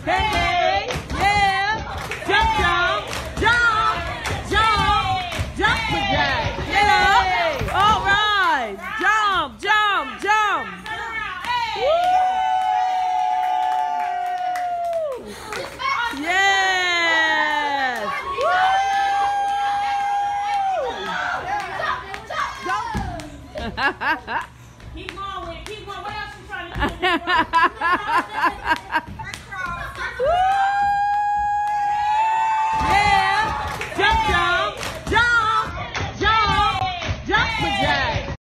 Hey, yeah. Jump, jump, jump, jump, jump for Jack. Get up. All right. Jump, jump, jump. Yes. Keep going. What else you trying to do?